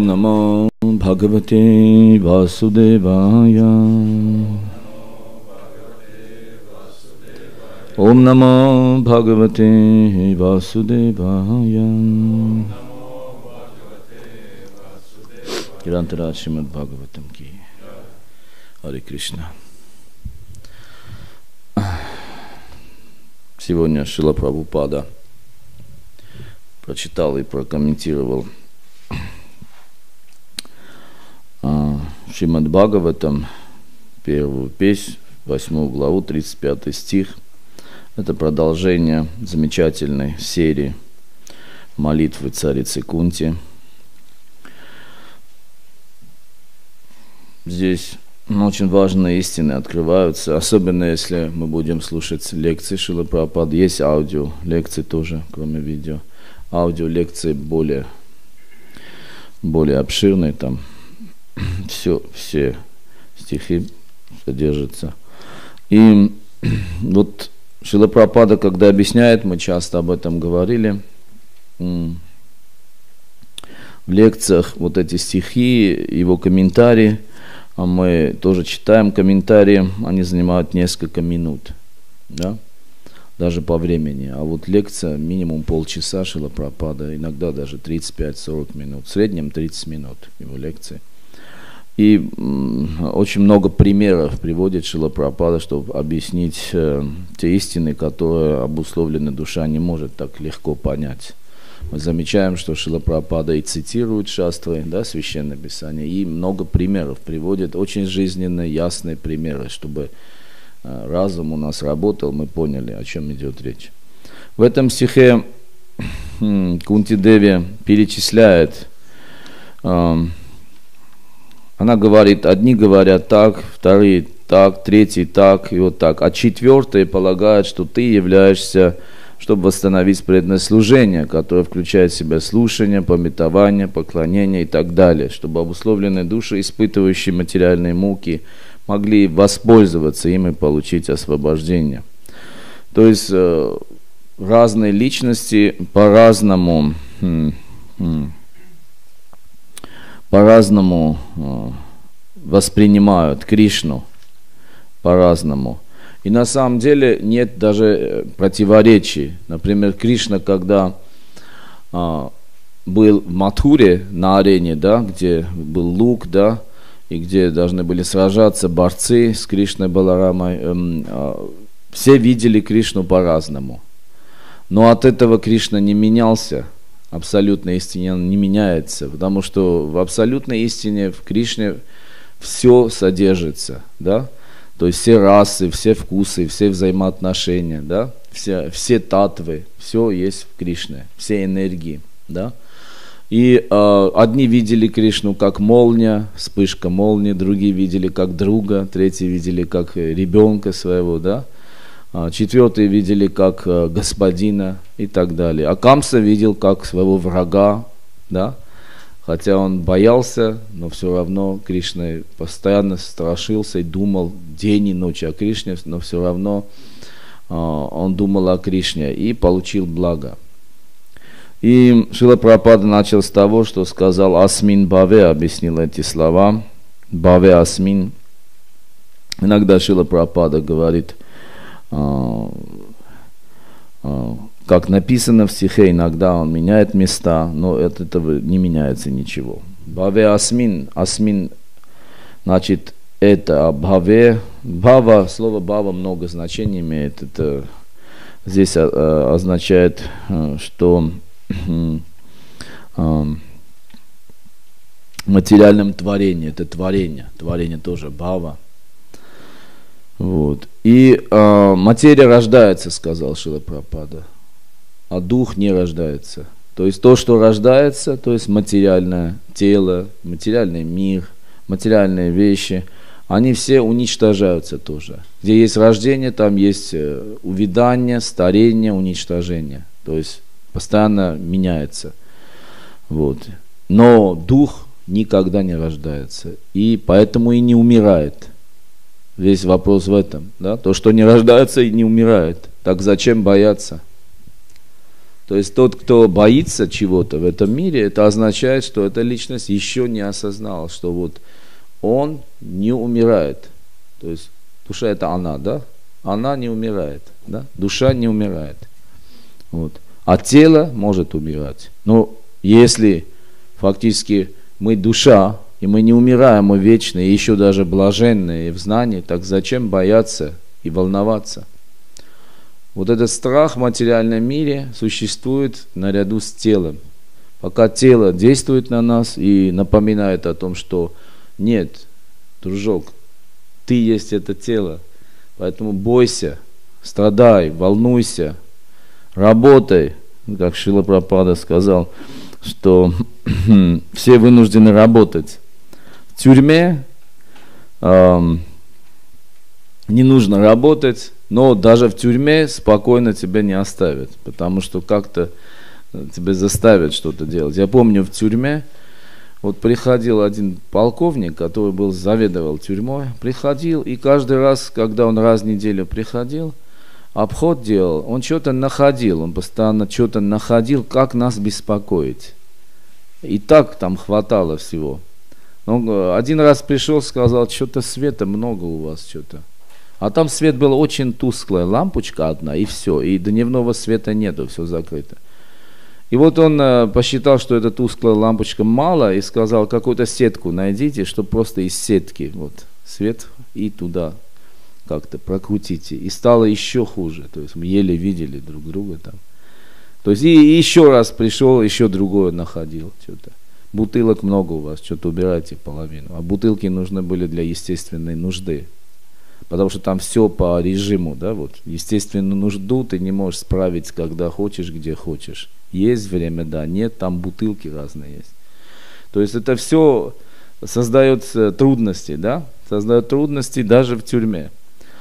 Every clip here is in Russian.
Namo Bhagavate Vasudevaya. Om Namo Bhagavate Vasudevaya. Грантарат Шримад Бхагаватам ки. Харе Кришна. Сегодня Шрила Прабхупада прочитал и прокомментировал Шримад Бхагаватам, первую песнь, 8 главу, 35 стих. Это продолжение замечательной серии молитвы царицы Кунти. Здесь очень важные истины открываются, особенно если мы будем слушать лекции Шрилы Прабхупады. Есть аудио лекции тоже, кроме видео. Аудио лекции более обширные, там все стихи содержатся. И вот Шрила Прабхупада, когда объясняет, мы часто об этом говорили, в лекциях вот эти стихи, его комментарии, а мы тоже читаем комментарии, они занимают несколько минут, да? Даже по времени. А вот лекция минимум полчаса Шрила Прабхупада, иногда даже 35-40 минут, в среднем 30 минут его лекции. И очень много примеров приводит Шрила Прабхупада, чтобы объяснить те истины, которые обусловленная душа не может так легко понять. Мы замечаем, что Шрила Прабхупада и цитирует шастры, да, Священное Писание, и много примеров приводит, очень жизненные, ясные примеры, чтобы разум у нас работал, мы поняли, о чем идет речь. В этом стихе Кунти Деви перечисляет, она говорит, одни говорят так, вторые так, третий так и вот так, а четвертые полагают, что ты являешься, чтобы восстановить преданное служение, которое включает в себя слушание, памятование, поклонение и так далее, чтобы обусловленные души, испытывающие материальные муки, могли воспользоваться им и получить освобождение. То есть разные личности по-разному воспринимают Кришну, по-разному. И на самом деле нет даже противоречий. Например, Кришна, когда был в Матхуре на арене, да, где был лук, да, и где должны были сражаться борцы с Кришной Баларамой, все видели Кришну по-разному. Но от этого Кришна не менялся. Абсолютной истине он не меняется, потому что в абсолютной истине в Кришне все содержится, да? То есть все расы, все вкусы, все взаимоотношения, да? все татвы, все есть в Кришне, все энергии, да? И одни видели Кришну как молния, вспышка молнии, другие видели как друга, третьи видели как ребенка своего, да? Четвертые видели как господина и так далее. А Камса видел как своего врага, да? Хотя он боялся, но все равно Кришна постоянно страшился и думал день и ночь о Кришне, но все равно он думал о Кришне и получил благо. И Шрила Прабхупада начал с того, что сказал «Асмин Бхаве», объяснил эти слова. «Бхаве Асмин». Иногда Шрила Прабхупада говорит, как написано в стихе, иногда он меняет места, но от этого не меняется ничего. «Бхаве Асмин», «Асмин» значит это, а «Бхаве», «Бхава», слово «Бхава» много значений имеет. Это здесь означает, что материальном творении, это творение тоже Бхава. Вот. И материя рождается, сказал Шрила Прабхупада, а дух не рождается. То есть то, что рождается, то есть материальное тело, материальный мир, материальные вещи, они все уничтожаются тоже. Где есть рождение, там есть увядание, старение, уничтожение. То есть постоянно меняется. Вот. Но дух никогда не рождается. И поэтому и не умирает. Весь вопрос в этом. Да? То, что не рождается и не умирает. Так зачем бояться? То есть тот, кто боится чего-то в этом мире, это означает, что эта личность еще не осознала, что вот он не умирает. То есть душа это она, да? Она не умирает, да? Душа не умирает. Вот. А тело может умирать. Но если фактически мы душа, и мы не умираем, мы вечные, и еще даже блаженные и в знании, так зачем бояться и волноваться? Вот этот страх в материальном мире существует наряду с телом. Пока тело действует на нас и напоминает о том, что нет, дружок, ты есть это тело, поэтому бойся, страдай, волнуйся, работай. Как Шрила Прабхупада сказал, что все вынуждены работать. В тюрьме не нужно работать, но даже в тюрьме спокойно тебя не оставят, потому что как-то тебя заставят что-то делать. Я помню, в тюрьме вот приходил один полковник, который заведовал тюрьмой, приходил, и каждый раз, когда он раз в неделю приходил, обход делал, он что-то находил, он постоянно что-то находил, как нас беспокоить. И так там хватало всего. Он один раз пришел, сказал, что-то света много у вас, что-то. А там свет был очень тусклый, лампочка одна, и все. И дневного света нету, все закрыто. И вот он посчитал, что эта тусклая лампочка мало, и сказал, какую-то сетку найдите, чтобы просто из сетки вот свет и туда как-то прокрутите. И стало еще хуже. То есть мы еле видели друг друга там. То есть и еще раз пришел, еще другое находил что-то. Бутылок много у вас, что-то убирайте половину. А бутылки нужны были для естественной нужды. Потому что там все по режиму, да, вот. Естественную нужду ты не можешь справить, когда хочешь, где хочешь. Есть время, да, нет, там бутылки разные есть. То есть это все создает трудности, да, создает трудности даже в тюрьме.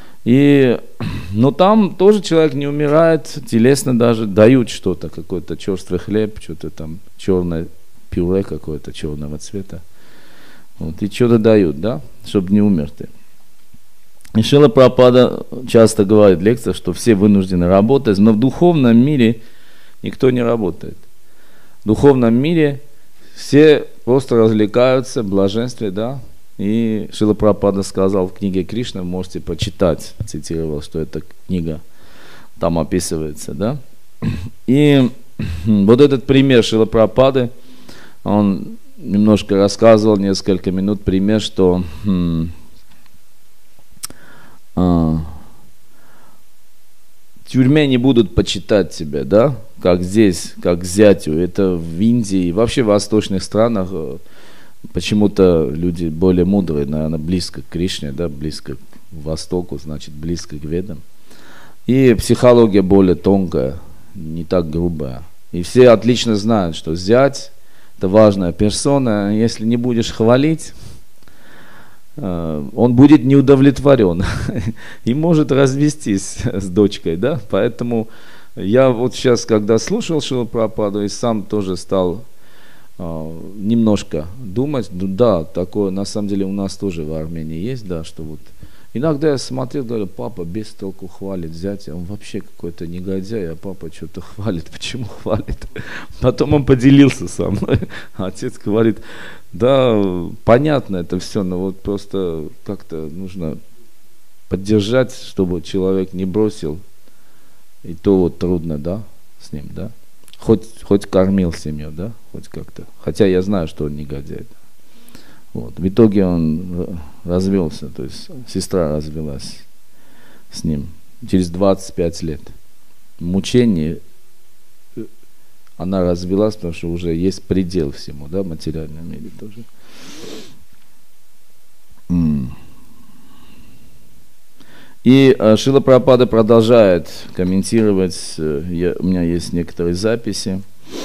Но там тоже человек не умирает, телесно даже дают что-то, какой-то черствый хлеб, что-то там черное пюре какое-то черного цвета. Вот, и что-то дают, да, чтобы не умер ты. И Шрила Прабхупада часто говорит в лекциях, что все вынуждены работать, но в духовном мире никто не работает. В духовном мире все просто развлекаются в блаженстве, да. И Шрила Прабхупада сказал в книге Кришна, можете почитать, цитировал, что эта книга там описывается, да. И вот этот пример Шрила Прабхупады, он немножко рассказывал, несколько минут, пример, что в тюрьме не будут почитать тебя, да, как здесь, как зятю. Это в Индии, вообще в восточных странах почему-то люди более мудрые, наверное, близко к Кришне, да, близко к Востоку, значит, близко к Ведам. И психология более тонкая, не так грубая. И все отлично знают, что зять – это важная персона. Если не будешь хвалить, он будет неудовлетворен и может развестись с дочкой, да. Поэтому я вот сейчас, когда слушал Шрилу Прабхупаду, и сам тоже стал немножко думать, да, такое на самом деле у нас тоже в Армении есть, да, что вот иногда я смотрел, говорю, папа без толку хвалит зятя, он вообще какой-то негодяй, а папа что-то хвалит, почему хвалит? Потом он поделился со мной, отец говорит, да, понятно это все, но вот просто как-то нужно поддержать, чтобы человек не бросил, и то вот трудно, да, с ним, да, хоть кормил семью, да, хоть как-то, хотя я знаю, что он негодяй. Вот. В итоге он развелся, то есть сестра развелась с ним через 25 лет. Мучение, она развелась, потому что уже есть предел всему, да, в материальном мире тоже. И Шрила Прабхупада продолжает комментировать, у меня есть некоторые записи.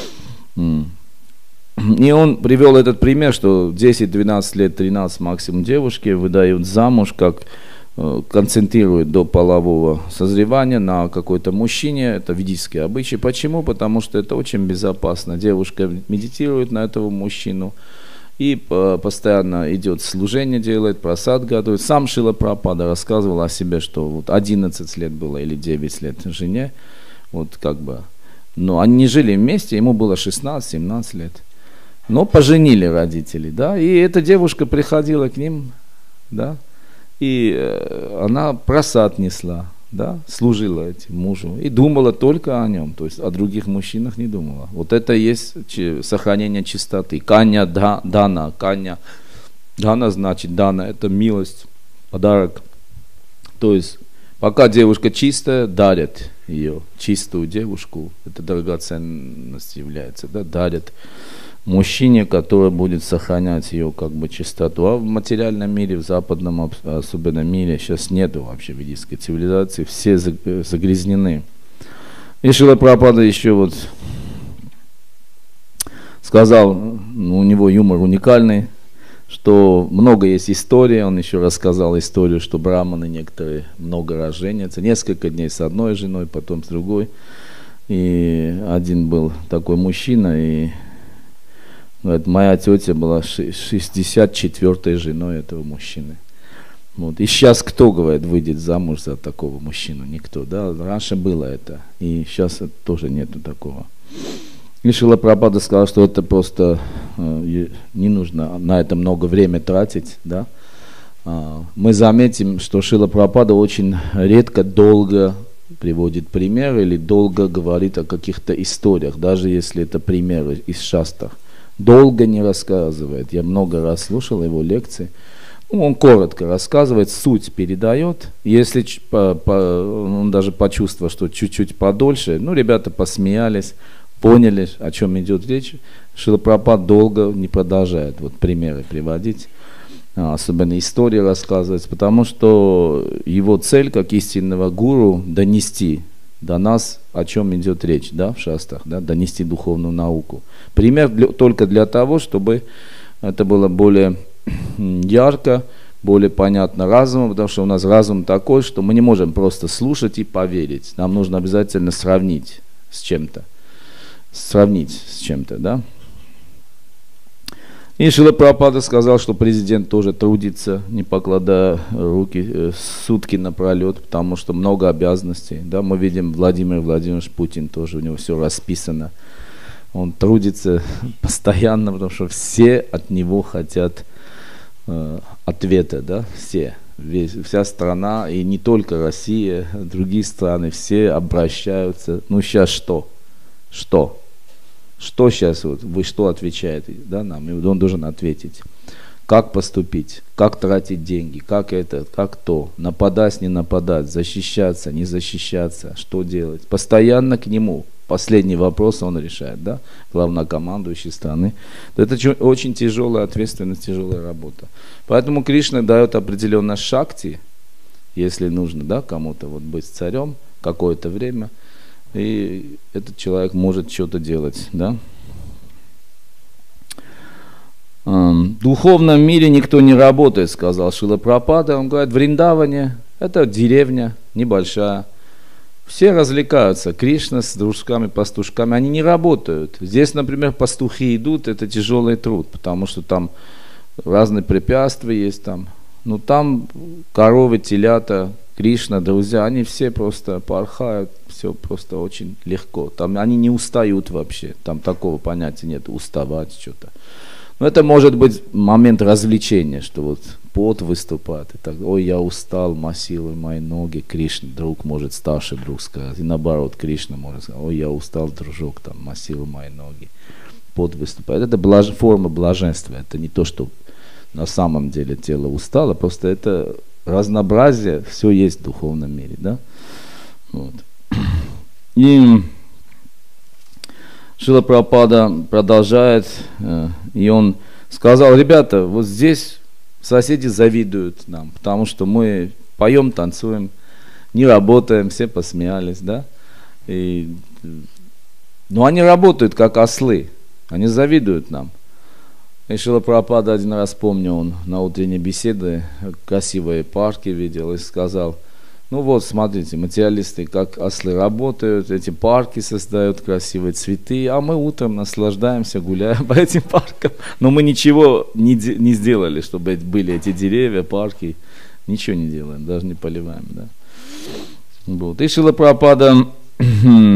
И он привел этот пример, что 10-12 лет, 13 максимум девушки выдают замуж, как концентрируют до полового созревания на какой-то мужчине. Это ведические обычаи. Почему? Потому что это очень безопасно. Девушка медитирует на этого мужчину и постоянно идет служение, делает, просад готовит. Сам Шрила Прабхупада рассказывал о себе, что вот 11 лет было или 9 лет жене, вот как бы. Но они не жили вместе, ему было 16-17 лет. Но поженили родители, да, и эта девушка приходила к ним, да, и она просад несла, да, служила этим мужу и думала только о нем, то есть о других мужчинах не думала. Вот это и есть сохранение чистоты. Канья дана, канья дана значит дана, это милость, подарок. То есть пока девушка чистая, дарят ее, чистую девушку, это драгоценность является, да, дарят мужчине, который будет сохранять ее как бы чистоту. А в материальном мире, в западном особенно мире, сейчас нету вообще ведической цивилизации, все загрязнены. И Шрила Прабхупада еще вот сказал, у него юмор уникальный, что много есть историй, он еще рассказал историю, что браманы некоторые много раз женятся, несколько дней с одной женой, потом с другой. И один был такой мужчина, и говорит, моя тетя была 64-й женой этого мужчины. Вот. И сейчас кто, говорит, выйдет замуж за такого мужчину? Никто, да? Раньше было это, и сейчас тоже нету такого. И Шрила Прабхупада сказал, что это просто не нужно на это много времени тратить, да? Мы заметим, что Шрила Прабхупада очень редко долго приводит примеры или долго говорит о каких-то историях, даже если это примеры из шастр. Долго не рассказывает. Я много раз слушал его лекции. Он коротко рассказывает, суть передает. Если он даже почувствовал, что чуть-чуть подольше, ребята посмеялись, поняли, о чем идет речь. Шрила Прабхупада долго не продолжает примеры приводить, особенно истории рассказывать, потому что его цель, как истинного гуру, донести до нас, о чем идет речь, да, в шастрах, да, донести духовную науку. Пример только для того, чтобы это было более ярко, более понятно разуму, потому что у нас разум такой, что мы не можем просто слушать и поверить. Нам нужно обязательно сравнить с чем-то. Да. И Шрила Прабхупада сказал, что президент тоже трудится, не покладая руки, сутки напролет, потому что много обязанностей. Да, мы видим, Владимир Владимирович Путин тоже, у него все расписано. Он трудится постоянно, потому что все от него хотят ответа, да, все. Вся страна, и не только Россия, другие страны, все обращаются. Сейчас что? Что сейчас, вы что отвечаете, да, нам? И он должен ответить. Как поступить, как тратить деньги, как то, нападать, не нападать, защищаться, не защищаться, что делать. Постоянно к нему. Последний вопрос он решает, да, главнокомандующий страны. Это очень тяжелая ответственность, тяжелая работа. Поэтому Кришна дает определенное шакти, если нужно, да, кому-то быть царем какое-то время. И этот человек может что-то делать, да. В духовном мире никто не работает, сказал Шрила Прабхупада. Он говорит, в Вриндаване это деревня небольшая. Все развлекаются. Кришна с дружками-пастушками, они не работают. Здесь, например, пастухи идут, это тяжелый труд, потому что там разные препятствия есть там. Там коровы, телята, Кришна, друзья, они все просто порхают, все просто очень легко. Там они не устают вообще, там такого понятия нет, уставать что-то. Но это может быть момент развлечения, что пот выступает. И так, ой, я устал, массируй мои ноги. Кришна, друг может, старший друг сказать. И наоборот, Кришна может сказать, ой, я устал, дружок, там, массируй мои ноги. Пот выступает. Это форма блаженства. Это не то, что на самом деле тело устало, просто это разнообразие, все есть в духовном мире, да? И Шрила Прабхупада продолжает, и он сказал, ребята, здесь соседи завидуют нам, потому что мы поем, танцуем, не работаем, все посмеялись, да? Но они работают как ослы, они завидуют нам. И Шрила Прабхупада один раз, помню, он на утренней беседе красивые парки видел и сказал, смотрите, материалисты, как ослы работают, эти парки создают, красивые цветы, а мы утром наслаждаемся, гуляем по этим паркам. Но мы ничего не сделали, чтобы были эти деревья, парки, ничего не делаем, даже не поливаем, да. И Шрила Прабхупада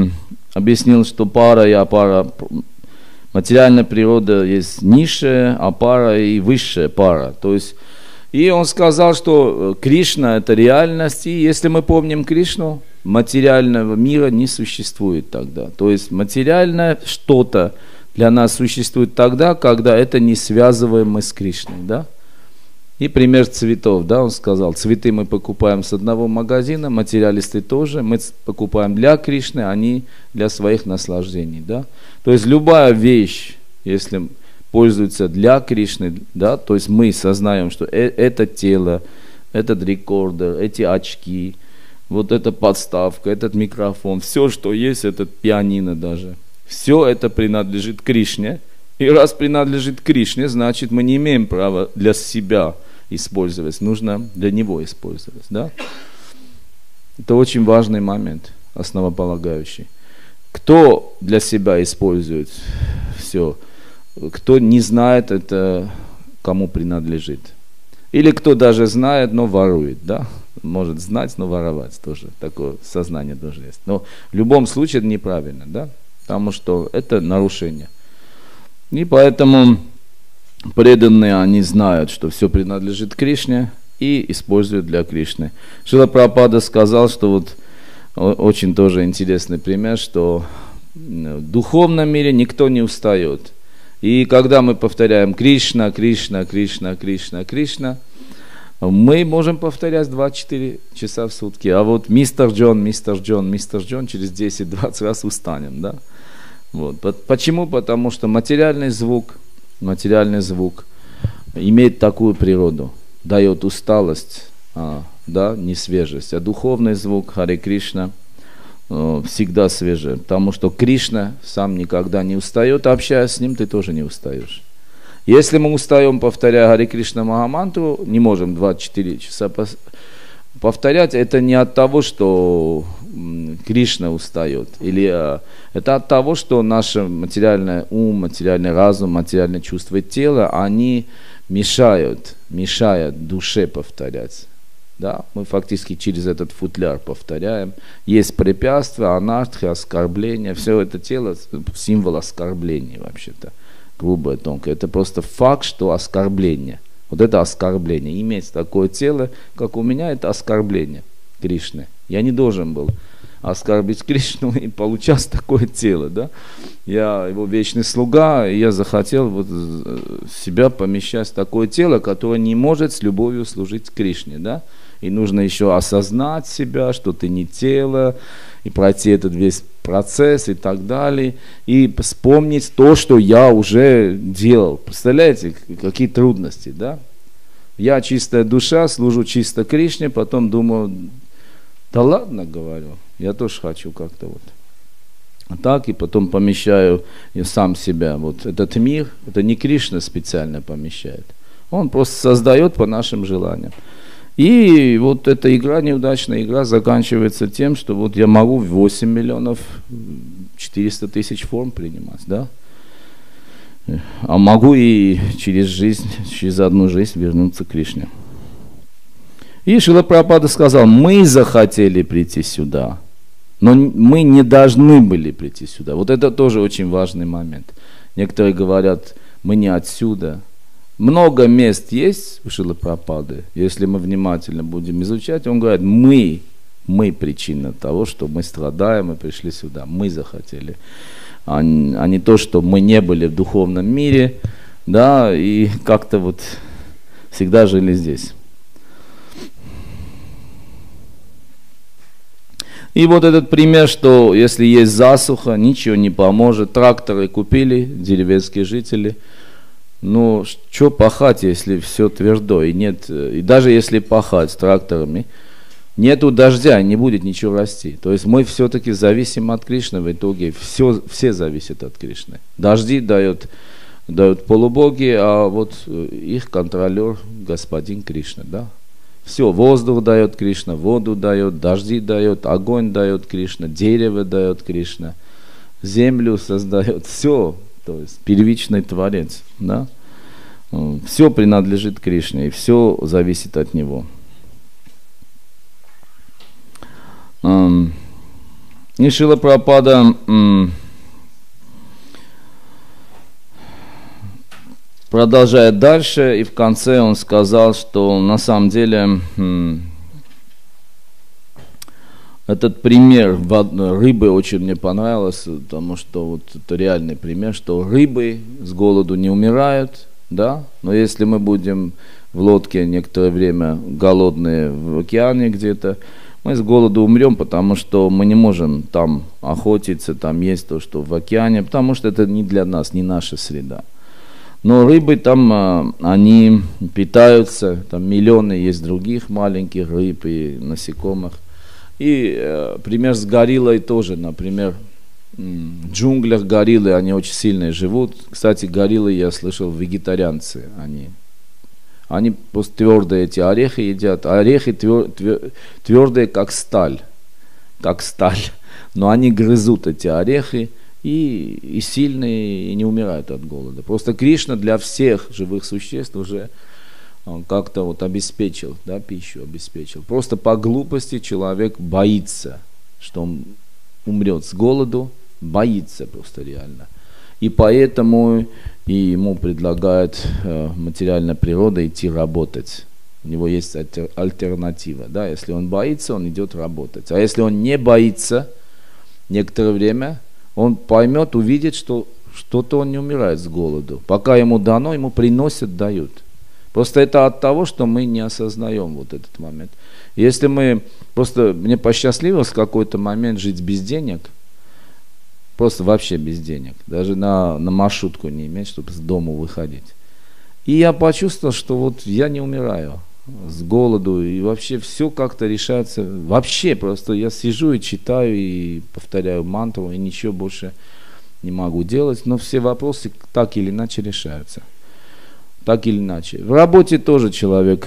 объяснил, что пара и апара, материальная природа есть низшая, а пара и высшая пара. То есть, и он сказал, что Кришна это реальность, и если мы помним Кришну, материального мира не существует тогда. То есть материальное что-то для нас существует тогда, когда это не связываем мы с Кришной, да? И пример цветов, да, он сказал, цветы мы покупаем с одного магазина, материалисты тоже, мы покупаем для Кришны, они для своих наслаждений, да. То есть любая вещь, если пользуется для Кришны, да, то есть мы сознаем, что это тело, этот рекордер, эти очки, вот эта подставка, этот микрофон, все, что есть, этот пианино даже, все это принадлежит Кришне. И раз принадлежит Кришне, значит мы не имеем права для себя использовать, нужно для него использовать, да? Это очень важный момент, основополагающий. Кто для себя использует все, кто не знает, это кому принадлежит. Или кто даже знает, но ворует, да? Может знать, но воровать тоже, такое сознание тоже есть. Но в любом случае это неправильно, да? Потому что это нарушение. И поэтому преданные, они знают, что все принадлежит Кришне и используют для Кришны. Шрила Прабхупада сказал, что вот очень тоже интересный пример, что в духовном мире никто не устает. И когда мы повторяем Кришна, Кришна, Кришна, Кришна, Кришна, мы можем повторять 24 часа в сутки. А вот мистер Джон, мистер Джон, мистер Джон через 10-20 раз устанем, да? Вот. Почему? Потому что материальный звук имеет такую природу, дает усталость, да, не свежесть. А духовный звук Харе Кришна всегда свежий, потому что Кришна сам никогда не устает, а общаясь с ним, ты тоже не устаешь. Если мы устаем, повторяя Харе Кришна Махамантру, не можем 24 часа повторять, это не от того, что Кришна устает, или это от того, что наше материальный ум, материальный разум, материальное чувство и тело, они мешают душе повторять. Да? Мы фактически через этот футляр повторяем. Есть препятствия, анартхи, оскорбления, все это тело символ оскорбления вообще-то, грубое, тонкое. Это просто факт, что оскорбление. Вот это оскорбление. Иметь такое тело, как у меня, это оскорбление Кришны. Я не должен был оскорбить Кришну и получать такое тело, да? Я его вечный слуга, и я захотел вот себя помещать в такое тело, которое не может с любовью служить Кришне, да? И нужно еще осознать себя, что ты не тело, и пройти этот весь процесс и так далее, и вспомнить то, что я уже делал. Представляете, какие трудности, да? Я чистая душа, служу чисто Кришне, потом думаю, да ладно, говорю, я тоже хочу как-то вот. А так, и потом помещаю я сам себя. Вот этот мир, это не Кришна специально помещает. Он просто создает по нашим желаниям. И вот эта игра, неудачная игра, заканчивается тем, что вот я могу 8 миллионов 400 тысяч форм принимать, да? А могу и через одну жизнь вернуться к Кришне. И Шрила Прабхупада сказал, мы захотели прийти сюда, но мы не должны были прийти сюда. Вот это тоже очень важный момент. Некоторые говорят, мы не отсюда. Много мест есть у Шрилы Прабхупады. Если мы внимательно будем изучать, он говорит, мы причина того, что мы страдаем и пришли сюда. Мы захотели. А не то, что мы не были в духовном мире, да, и как-то вот всегда жили здесь. И вот этот пример, что если есть засуха, ничего не поможет. Тракторы купили, деревенские жители. Ну, что пахать, если все твердо, и нет, и даже если пахать с тракторами, нету дождя, не будет ничего расти. То есть мы все-таки зависим от Кришны, в итоге все зависит от Кришны. Дожди дают полубоги, а вот их контролер господин Кришна, да. Все, воздух дает Кришна, воду дает, дожди дает, огонь дает Кришна, дерево дает Кришна, землю создает, все. То есть первичный творец, да? Все принадлежит Кришне, и все зависит от него. И Шрила Прабхупада продолжает дальше, и в конце он сказал, что на самом деле этот пример рыбы очень мне понравился, потому что вот это реальный пример, что рыбы с голоду не умирают, да, но если мы будем в лодке некоторое время голодные в океане где-то, мы с голоду умрем, потому что мы не можем там охотиться, там есть то, что в океане, потому что это не для нас, не наша среда. Но рыбы там, они питаются, там миллионы есть других маленьких рыб и насекомых. И пример с гориллой тоже, например, в джунглях гориллы, они очень сильно живут. Кстати, гориллы, я слышал, вегетарианцы, они просто твердые эти орехи едят. Орехи твердые, как сталь, но они грызут эти орехи. И сильные, и не умирают от голода. Просто Кришна для всех живых существ уже как-то вот обеспечил, да, пищу обеспечил. Просто по глупости человек боится, что он умрет с голоду, боится просто реально. И поэтому и ему предлагает материальная природа идти работать. У него есть альтернатива. Да? Если он боится, он идет работать. А если он не боится, некоторое время он поймет, увидит, что что-то он не умирает с голоду. Пока ему дано, ему приносят, дают. Просто это от того, что мы не осознаем вот этот момент. Если мы, просто мне посчастливилось в какой-то момент жить без денег, просто вообще без денег, даже на маршрутку не иметь, чтобы с дому выходить. И я почувствовал, что вот я не умираю с голоду, и вообще все как-то решается. Вообще просто я сижу и читаю, и повторяю мантру, и ничего больше не могу делать, но все вопросы так или иначе решаются. Так или иначе. В работе тоже человек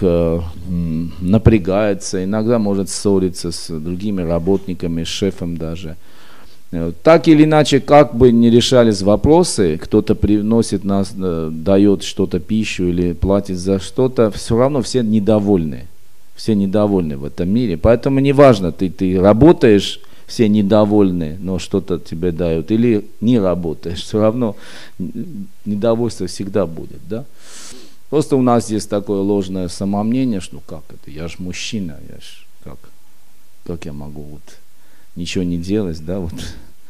напрягается, иногда может ссориться с другими работниками, с шефом даже. Так или иначе, как бы ни решались вопросы, кто-то приносит нас, дает что-то, пищу или платит за что-то, все равно все недовольны. Все недовольны в этом мире. Поэтому неважно, ты работаешь, все недовольны, но что-то тебе дают, или не работаешь, все равно недовольство всегда будет. Да? Просто у нас есть такое ложное самомнение, что ну как это, я же мужчина, как я могу вот ничего не делать, да, вот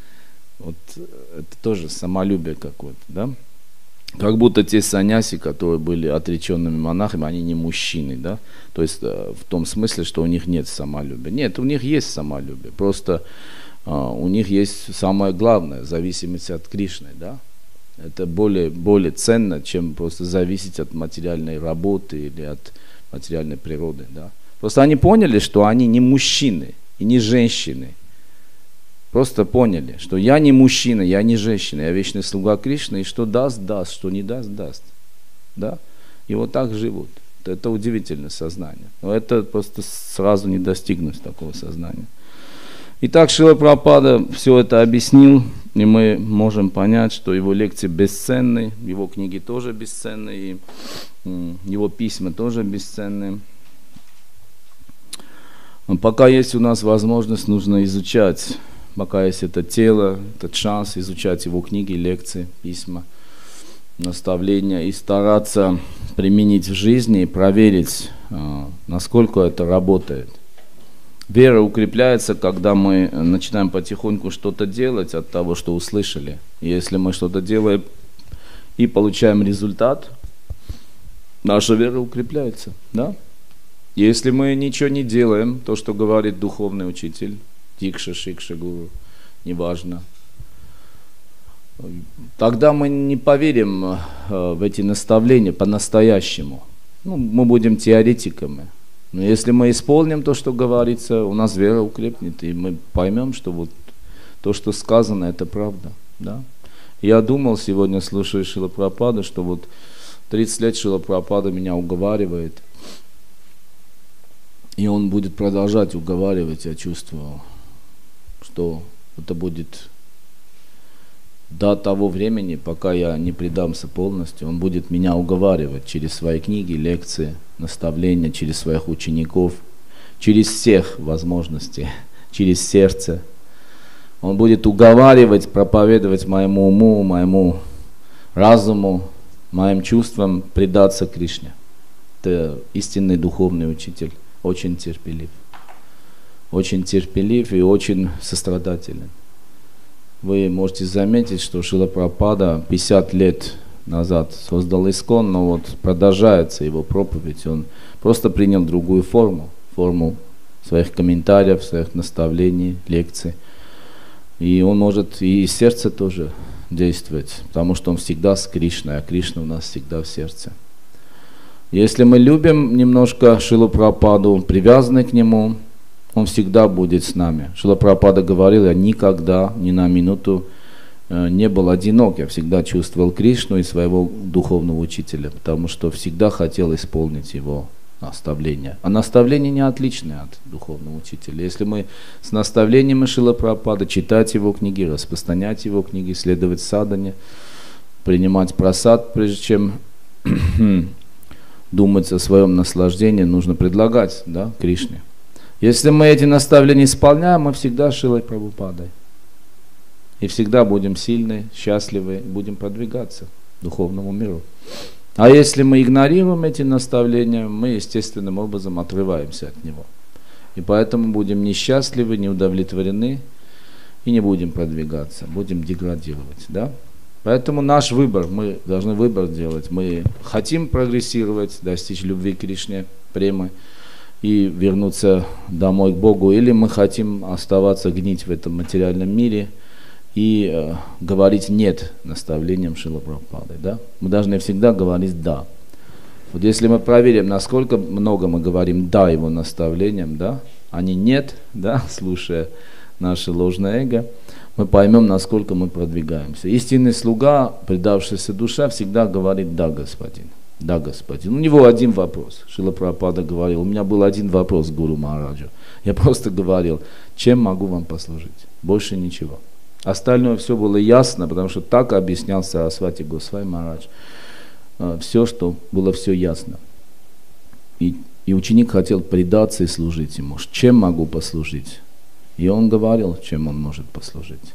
это тоже самолюбие какое-то, да, как будто те саньяси, которые были отреченными монахами, они не мужчины, да, то есть в том смысле, что у них нет самолюбия. Нет, у них есть самолюбие, просто у них есть самое главное, зависимость от Кришны, да, это более ценно, чем просто зависеть от материальной работы или от материальной природы, да. Просто они поняли, что они не мужчины и не женщины. Просто поняли, что я не мужчина, я не женщина, я вечный слуга Кришны, и что даст, даст, что не даст, даст. Да? И вот так живут. Это удивительное сознание. Но это просто сразу не достигнуть такого сознания. Итак, Шрила Прабхупада все это объяснил, и мы можем понять, что его лекции бесценны, его книги тоже бесценны, и его письма тоже бесценны. Пока есть у нас возможность, нужно изучать, пока есть это тело, этот шанс, изучать его книги, лекции, письма, наставления и стараться применить в жизни и проверить, насколько это работает. Вера укрепляется, когда мы начинаем потихоньку что-то делать от того, что услышали. И если мы что-то делаем и получаем результат, наша вера укрепляется, да? Если мы ничего не делаем, то, что говорит духовный учитель, Дикша, Шикша, Гуру, неважно, тогда мы не поверим в эти наставления по-настоящему. Мы будем теоретиками. Но если мы исполним то, что говорится, у нас вера укрепнет, и мы поймем, что вот то, что сказано, это правда. Да? Я думал сегодня, слушая Шрила Прабхупаду, что вот 30 лет Шрила Прабхупада меня уговаривает, и он будет продолжать уговаривать, я чувствовал, что это будет до того времени, пока я не предамся полностью, он будет меня уговаривать через свои книги, лекции, наставления, через своих учеников, через всех возможностей, через сердце. Он будет уговаривать, проповедовать моему уму, моему разуму, моим чувствам предаться Кришне. Это истинный духовный учитель, очень терпелив. Очень терпелив и очень сострадателен. Вы можете заметить, что Шрила Прабхупада 50 лет назад создал Искон, но вот продолжается его проповедь. Он просто принял другую форму своих комментариев, своих наставлений, лекций. И он может и из сердца тоже действовать, потому что он всегда с Кришной, а Кришна у нас всегда в сердце. Если мы любим немножко Шрилу Прабхупаду, привязаны к нему, он всегда будет с нами. Шрила Прабхупада говорил, я никогда, ни на минуту не был одинок, я всегда чувствовал Кришну и своего духовного учителя, потому что всегда хотел исполнить его наставления. А наставления не отличны от духовного учителя. Если мы с наставлениями Шрилы Прабхупады, читать его книги, распространять его книги, следовать садхане, принимать прасад, прежде чем думать о своем наслаждении, нужно предлагать, да, Кришне. Если мы эти наставления исполняем, мы всегда Шрилой Прабхупадой. И всегда будем сильны, счастливы, будем продвигаться к духовному миру. А если мы игнорируем эти наставления, мы естественным образом отрываемся от него. И поэтому будем несчастливы, неудовлетворены и не будем продвигаться, будем деградировать. Да? Поэтому наш выбор, мы должны выбор делать. Мы хотим прогрессировать, достичь любви к Кришне, премы и вернуться домой к Богу, или мы хотим оставаться гнить в этом материальном мире и говорить «нет» наставлениям Шрилы Прабхупады. Да? Мы должны всегда говорить «да». Вот если мы проверим, насколько много мы говорим «да» его наставлениям, да, а не «нет», да, слушая наше ложное эго, мы поймем, насколько мы продвигаемся. Истинный слуга, предавшаяся душа, всегда говорит «да, господин». Да, господин. У него один вопрос. Шрила Прабхупада говорил, у меня был один вопрос к Гуру Махараджу. Я просто говорил, чем могу вам послужить? Больше ничего. Остальное все было ясно, потому что так объяснял Сарасвати Госвами Махарадж. Все, что было все ясно. И ученик хотел предаться и служить ему. Чем могу послужить? И он говорил, чем он может послужить.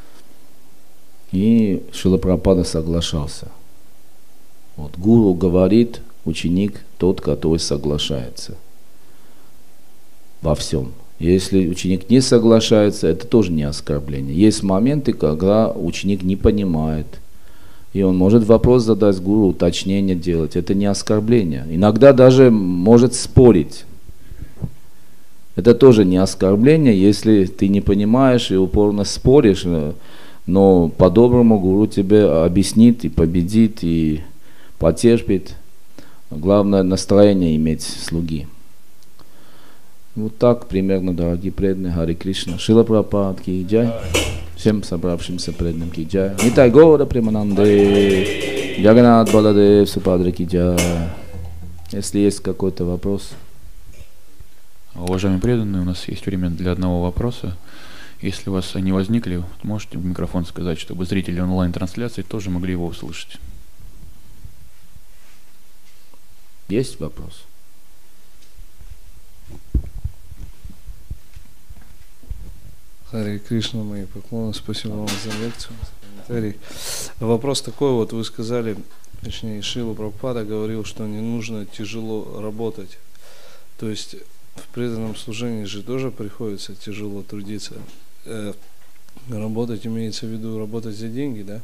И Шрила Прабхупада соглашался. Вот, гуру говорит, ученик тот, который соглашается во всем. Если ученик не соглашается, это тоже не оскорбление. Есть моменты, когда ученик не понимает, и он может вопрос задать гуру, уточнение делать. Это не оскорбление. Иногда даже может спорить. Это тоже не оскорбление, если ты не понимаешь и упорно споришь, но по-доброму гуру тебе объяснит и победит, и потерпит. Главное настроение иметь слуги. Вот так примерно, дорогие преданные, Хари Кришна. Шрила Прабхупада ки джай. Всем собравшимся преданным ки джай. Нитай Гора Премананде. Джаганат Баладев Супадра ки джай. Если есть какой-то вопрос. Уважаемые преданные, у нас есть время для одного вопроса. Если у вас они возникли, можете в микрофон сказать, чтобы зрители онлайн-трансляции тоже могли его услышать. Есть вопрос? Хари Кришна, мои поклоны, спасибо вам за лекцию, за комментарий. Вопрос такой, вот вы сказали, точнее, Шрила Прабхупада говорил, что не нужно тяжело работать. То есть в преданном служении же тоже приходится тяжело трудиться. Работать имеется в виду работать за деньги, да?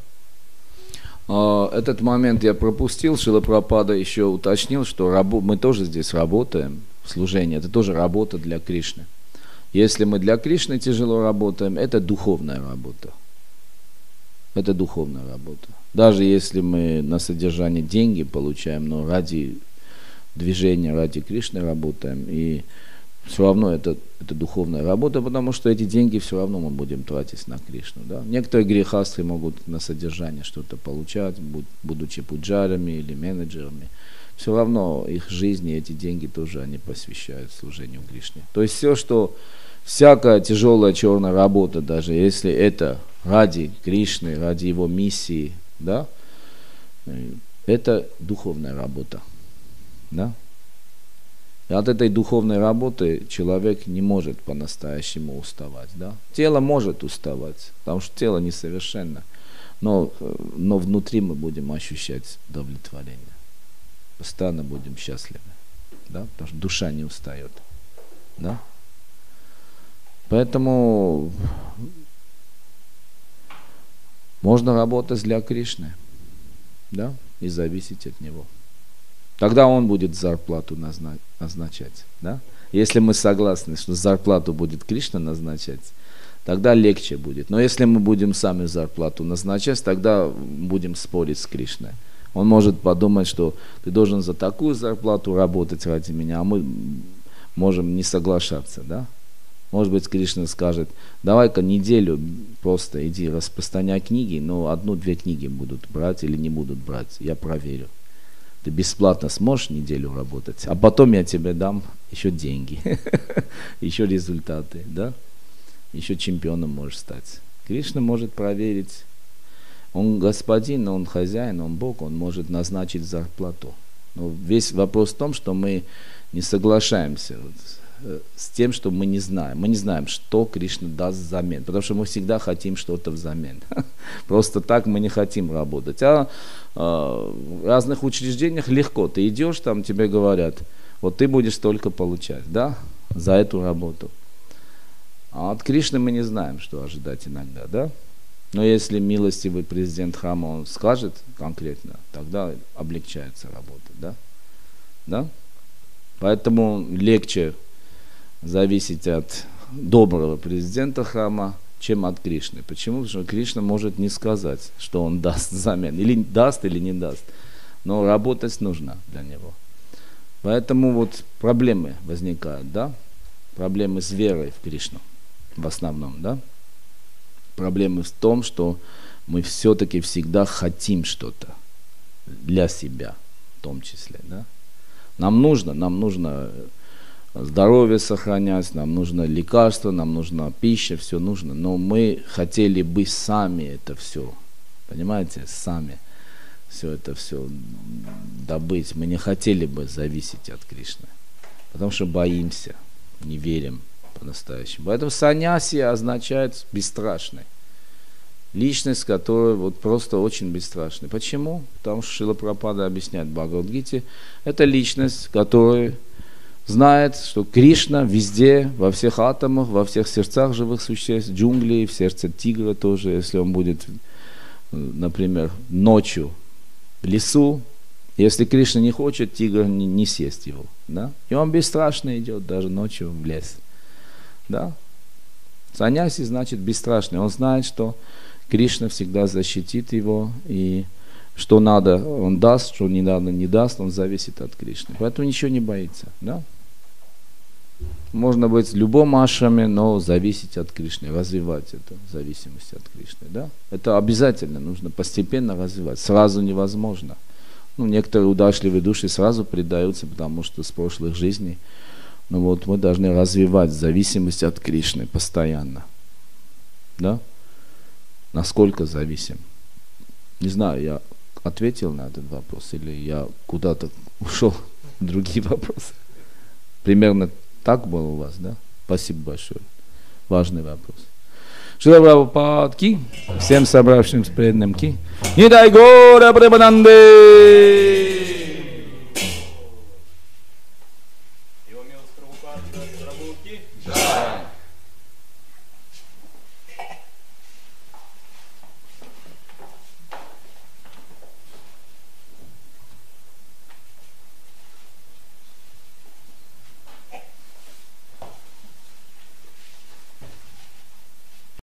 Этот момент я пропустил. Шрила Прабхупада еще уточнил, что мы тоже здесь работаем в служении. Это тоже работа для Кришны. Если мы для Кришны тяжело работаем, это духовная работа. Это духовная работа. Даже если мы на содержание деньги получаем, но ради движения, ради Кришны работаем, и все равно это духовная работа, потому что эти деньги все равно мы будем тратить на Кришну. Да? Некоторые грехасты могут на содержание что-то получать, будучи пуджарами или менеджерами. Все равно их жизни, эти деньги тоже они посвящают служению Кришне. То есть всякая тяжелая черная работа, даже если это ради Кришны, ради его миссии, да, это духовная работа. Да? И от этой духовной работы человек не может по-настоящему уставать. Да? Тело может уставать, потому что тело несовершенно. Но внутри мы будем ощущать удовлетворение. Постоянно будем счастливы. Да? Потому что душа не устает. Да? Поэтому можно работать для Кришны. Да? И зависеть от Него. Тогда Он будет зарплату назначать. Да? Если мы согласны, что зарплату будет Кришна назначать, тогда легче будет. Но если мы будем сами зарплату назначать, тогда будем спорить с Кришной. Он может подумать, что ты должен за такую зарплату работать ради меня, а мы можем не соглашаться. Да? Может быть, Кришна скажет, давай-ка неделю просто иди распространяй книги, но 1-2 книги будут брать или не будут брать, я проверю. Ты бесплатно сможешь неделю работать, а потом я тебе дам еще деньги, еще результаты, да? Еще чемпионом можешь стать. Кришна может проверить. Он господин, он хозяин, он Бог, он может назначить зарплату. Но весь вопрос в том, что мы не соглашаемся с тем, что мы не знаем. Мы не знаем, что Кришна даст взамен, потому что мы всегда хотим что-то взамен. Просто так мы не хотим работать. А в разных учреждениях легко. Ты идешь, там тебе говорят, вот ты будешь столько получать, да, за эту работу. А от Кришны мы не знаем, что ожидать иногда, да. Но если милостивый президент храма, он скажет конкретно, тогда облегчается работа, да. Да? Поэтому легче зависеть от доброго президента храма, чем от Кришны. Почему? Потому что Кришна может не сказать, что он даст взамен. Или даст, или не даст. Но работать нужно для него. Поэтому вот проблемы возникают, да? Проблемы с верой в Кришну. В основном, да? Проблемы в том, что мы все-таки всегда хотим что-то для себя, в том числе, да? Нам нужно здоровье сохранять, нам нужно лекарство, нам нужна пища, все нужно. Но мы хотели бы сами это все, понимаете, сами все добыть. Мы не хотели бы зависеть от Кришны, потому что боимся, не верим по-настоящему. Поэтому саньяси означает бесстрашный. Личность, которая вот просто очень бесстрашная. Почему? Потому что Шрила Прабхупада объясняет в Бхагавад-гите, это личность, которая знает, что Кришна везде, во всех атомах, во всех сердцах живых существ, джунгли, в сердце тигра тоже, если он будет, например, ночью в лесу, если Кришна не хочет, тигр не съест его. Да? И он бесстрашно идет даже ночью в лес. Да? Саньяси значит бесстрашный. Он знает, что Кришна всегда защитит его, и что надо, он даст, что не надо, не даст, он зависит от Кришны. Поэтому ничего не боится. Да? Можно быть в любом ашраме, но зависеть от Кришны, развивать эту зависимость от Кришны. Да? Это обязательно, нужно постепенно развивать. Сразу невозможно. Некоторые удачливые души сразу предаются, потому что с прошлых жизней. Но вот мы должны развивать зависимость от Кришны постоянно. Да? Насколько зависим? Не знаю, я ответил на этот вопрос, или я куда-то ушел в другие вопросы. Примерно так было у вас, да? Спасибо большое. Важный вопрос. Шрила Прабхупад ки, всем собравшимся преданным ки. Не дай гора Прабхананде!